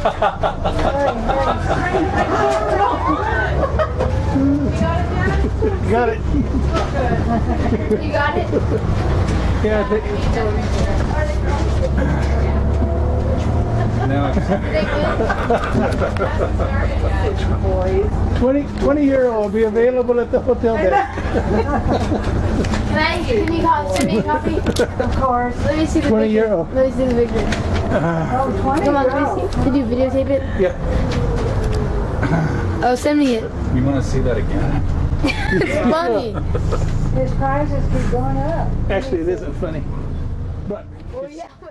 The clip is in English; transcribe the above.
Got it. You got it? Yeah, I think. Now 20 € will be available at the hotel desk. Can you send me a copy? Of course. Let me see the 20 picture. €. Let me see the picture. Oh, 20 Come on, let me see. Did you videotape it? Yeah. Oh, send me it. you want to see that again? It's funny. His prices keep going up. Actually, it isn't funny. But Well, yeah.